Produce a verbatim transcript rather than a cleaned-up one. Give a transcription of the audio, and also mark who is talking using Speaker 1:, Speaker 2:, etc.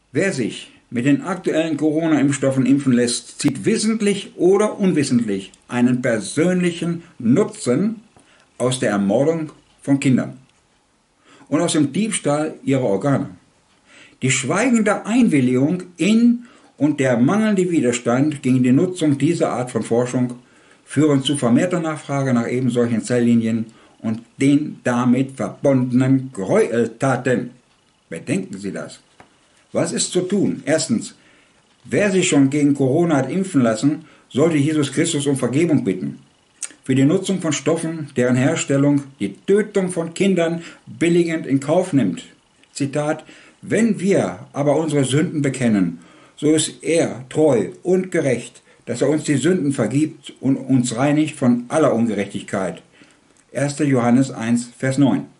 Speaker 1: Wer sich mit den aktuellen Corona-Impfstoffen impfen lässt, zieht wissentlich oder unwissentlich einen persönlichen Nutzen aus der Ermordung von Kindern und aus dem Diebstahl ihrer Organe. Die schweigende Einwilligung in und der mangelnde Widerstand gegen die Nutzung dieser Art von Forschung führen zu vermehrter Nachfrage nach eben solchen Zelllinien und den damit verbundenen Gräueltaten. Bedenken Sie das. Was ist zu tun? Erstens, wer sich schon gegen Corona hat impfen lassen, sollte Jesus Christus um Vergebung bitten. Für die Nutzung von Stoffen, deren Herstellung die Tötung von Kindern billigend in Kauf nimmt. Zitat: Wenn wir aber unsere Sünden bekennen, so ist er treu und gerecht, dass er uns die Sünden vergibt und uns reinigt von aller Ungerechtigkeit. erster Johannes eins, Vers neun.